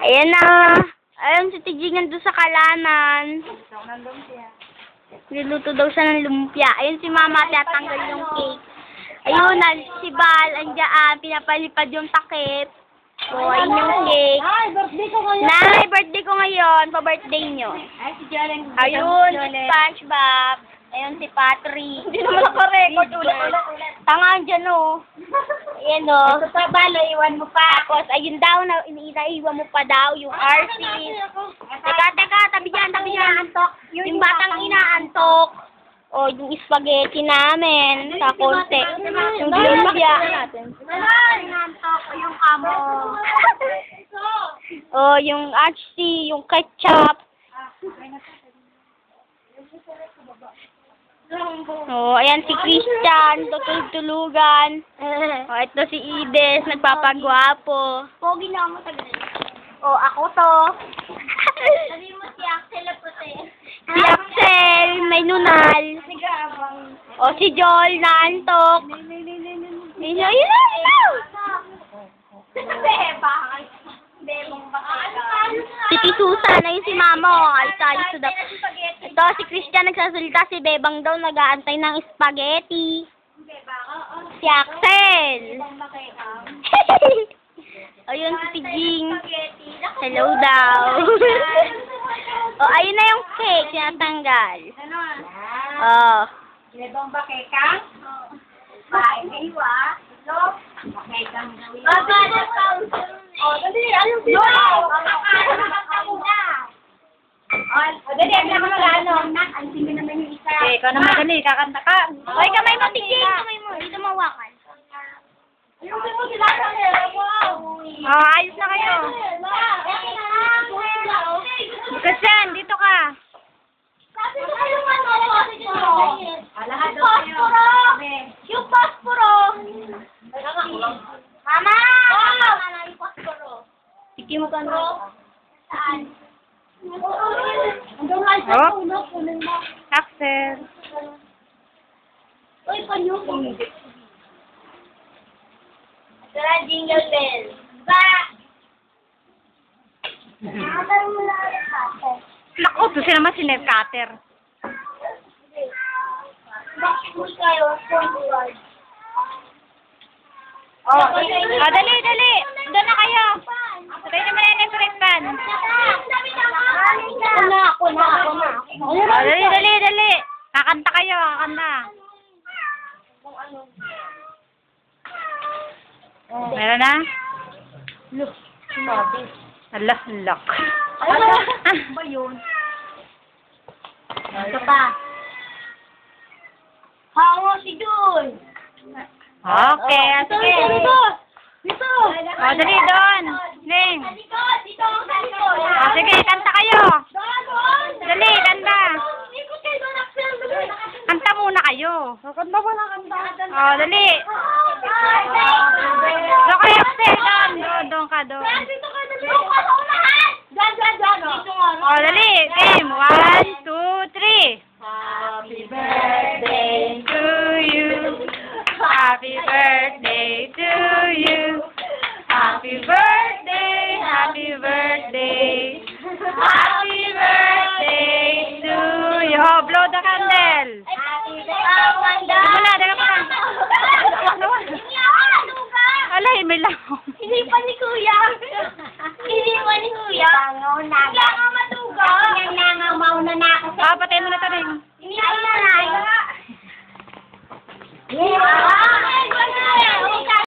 Ayan na. Ayun si Tijing nandun sa kalanan. Niluto daw siya ng lumpia. Ayun si Mama, tatanggal yung cake. Ayun na, si Bal, andyan, pinapalipad yung takip. So, ayun yung cake. Ay, birthday ko ngayon. Nay, birthday ko ngayon. Pa-birthday nyo. Ay, si Jalen. Ayun, si SpongeBob. Ayun si Patrick. Hindi naman naka-record. Ulit. Tangan dyan, oh. Ayan, oh. Ito pa, Balo, iwan mo pa. Tapos, ayun daw, inaiwan mo pa daw yung artist. Teka, tabi dyan. Yung batang inaantok. O, yung spaghetti namin. Sa konti. Yung lumpia natin. Inaantok ko yung kamo. O, yung archie, yung ketchup. O, ayan si Christian, tutulog-tulugan. O, ito si Ides, nagpapagwapo. Pogi na ako tagal. O, ako to. Sabi mo si Axel na puti. Si Axel, may nunal. Nag-aabang. O, si Joel, naantok. Yun. Bebong baka. Si Susan, ayun si Mama, o. Ayos to the... Ito, si Christian nagsasalita, si Bebang daw nag-aantay ng spaghetti. Si Axel. Ayun si Tijing. Hello daw. O, ayun na yung cake, tinatanggal. Oh. Bebong bakekang? Bahay kayo bakekang gawin. Oh, dali, ayaw dito. Dali, ang naman ano. Alisin mo naman yung isa. Okay, ikaw naman dali, kakanta ka. Oy, kamay mo, Tijing, kamay mo. Dito mawakan. Ayusin mo sila sa wow. Oh, ayos na kayo. Christian, dito ka. Lahat daw kayo. Yung posporo. Mama! Yung posporo. Sige mo ka na. Saan? Axel. Uy, panyo ko. Tara, jingle bell. Ba! Nakakaroon mo lang yung cutter. Naku, to siya naman si Ned Cutter. Bakit mo kayo? Forward. Oh, dali. Doon na kayo. Sabay naman na yung fruit pan. Ako na. Oh, dali. Kakanta kayo, kakanta. Meron na? Look. Look. Ano ba yun? Ito pa. Hango si Jun. Okay, sige. Dito. Oh, dali doon. Ning. Dito. Oh, sige, kanta kayo. Dali, kanta. Ikot kayo doon, Axel. Kanta muna kayo. Kanta mo na, kanta. Oh, dali. Doon kayo, Axel. Doon ka. Dito ka, dali. Doon ka sa unahan. Diyan. Dito nga. Oh, dali. Game. 1, 2, 3. Happy birthday To you. Happy birthday to you. Happy birthday. Happy birthday. Happy birthday to you. Oh, blow the candle. Happy birthday. Daga pa. Alay, may lamang. Hindi pa ni Kuya. Langaw na. Langaw matuga. Langaw mauna na ako. Ah, patayin mo na ito rin. Hindi na.